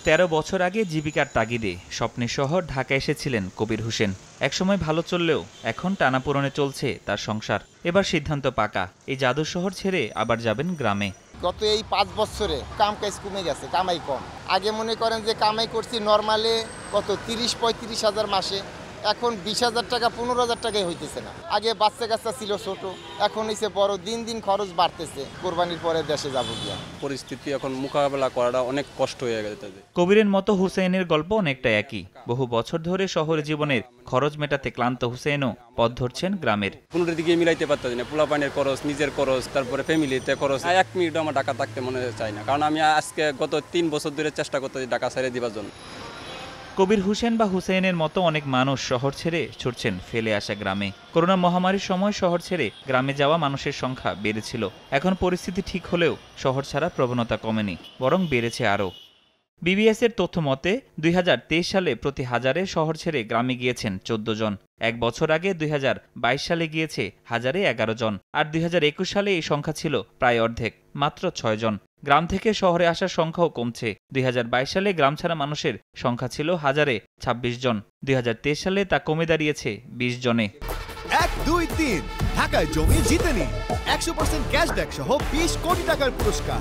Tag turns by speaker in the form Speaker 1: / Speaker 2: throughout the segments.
Speaker 1: 13 বছর আগে জীবিকার তাগিদে স্বপ্নের শহর ঢাকা এসেছিলেন কবির হোসেন। একসময় ভালো চললেও এখন টানাপোড়েনে চলছে তার সংসার। এবার সিদ্ধান্ত পাকা, এই জাদুর শহর ছেড়ে আবার যাবেন গ্রামে।
Speaker 2: গত এই 5 বছরে কাম কাজ কমে গেছে, কামাই কম। আগে মনে করেন যে কামাই করছি নর্মালে কত 30-35 হাজার মাসে, এখন 20,000 টাকা 15,000 টাকাই হইতেছে না। আগে বাচ্চা কাচ্চা ছিল ছোট, এখন হইছে বড়। দিন দিন খরচ বাড়তেছে। কোরবানির পরে দেশে যাব গিয়া।
Speaker 3: পরিস্থিতি এখন মোকাবেলা করাটা অনেক কষ্ট হয়ে গেছে তাদের।
Speaker 1: কবিরের মতো হুসেইনের গল্প অনেকটা একই। বহু বছর ধরে শহরে জীবনের খরচ মেটাতে ক্লান্ত হুসেইনও পথ ধরছেন গ্রামের।
Speaker 3: কোনোটার দিকে মিলাইতে পারতেছি না। পোলাপানের খরচ, নিজের খরচ, তারপরে ফ্যামিলিতে খরচ। 1 মিনিটও আমার ঢাকা থাকতে মনে চাই না, কারণ আমি আজকে গত 3 বছর ধরে চেষ্টা করতেছি ঢাকা ছেড়ে দিবার জন্য।
Speaker 1: কবির হোসেন বা হুসেইনের মতো অনেক মানুষ শহর ছেড়ে ছুটছেন ফেলে আসা গ্রামে। করোনা মহামারীর সময় শহর ছেড়ে গ্রামে যাওয়া মানুষের সংখ্যা বেড়েছিল। এখন পরিস্থিতি ঠিক হলেও শহর ছাড়া প্রবণতা কমেনি, বরং বেড়েছে আরও। বিবিএসের তথ্য মতে 2023 সালে প্রতি হাজারে শহর ছেড়ে গ্রামে গিয়েছেন 14 জন। 1 বছর আগে 2022 সালে গিয়েছে হাজারে 11 জন। আর 2021 সালে এই সংখ্যা ছিল প্রায় অর্ধেক, মাত্র 6 জন। গ্রাম থেকে শহরে আসার সংখ্যাও কমছে। 2022 সালে গ্রাম ছাড়া মানুষের সংখ্যা ছিল হাজারে 26 জন। 2023 সালে তা কমে দাঁড়িয়েছে 20 জনে।
Speaker 4: 1, 2, 3 ঢাকায় জমি জিতে নিন 100% ক্যাশব্যাক সহ 20 কোটি টাকার পুরস্কার।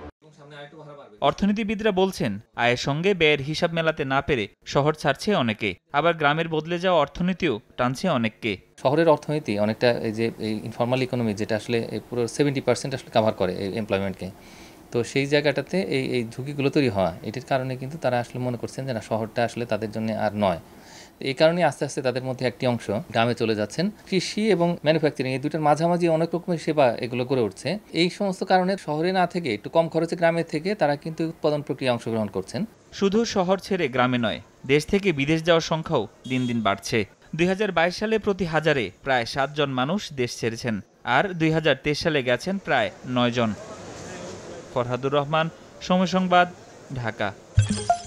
Speaker 1: অর্থনীতিবিদরা বলছেন, আয়ের সঙ্গে ব্যয়ের হিসাব মেলাতে না পেরে শহর ছাড়ছে অনেকে, আবার গ্রামের বদলে যাওয়া অর্থনীতিও টানছে অনেককে।
Speaker 5: শহরের অর্থনীতি অনেকটা এই যে ইনফর্মাল ইকোনমি, যেটা আসলে পুরো 70% আসলে কাভার করে এই এমপ্লয়মেন্টকে। তো সেই জায়গাটাতে এই ঝুঁকিগুলো তৈরি হওয়া, এটির কারণে কিন্তু তারা আসলে মনে করছেন যে না, শহরটা আসলে তাদের জন্য আর নয়। এই কারণে আস্তে আস্তে তাদের মধ্যে একটি অংশ গ্রামে চলে যাচ্ছেন। কৃষি এবং ম্যানুফ্যাকচারিং এই দুটার মাঝামাঝি অনেক রকমের সেবা এগুলো গড়ে উঠছে। এই সমস্ত কারণে শহরে না থেকে একটু কম খরচে গ্রামে থেকে তারা কিন্তু উৎপাদন প্রক্রিয়ায় অংশগ্রহণ করছেন।
Speaker 1: শুধু শহর ছেড়ে গ্রামে নয়, দেশ থেকে বিদেশ যাওয়ার সংখ্যাও দিন দিন বাড়ছে। 2022 সালে প্রতি হাজারে প্রায় 7 জন মানুষ দেশ ছেড়েছেন, আর 2023 সালে গেছেন প্রায় 9 জন। ফরহাদুর রহমান, সময় সংবাদ, ঢাকা।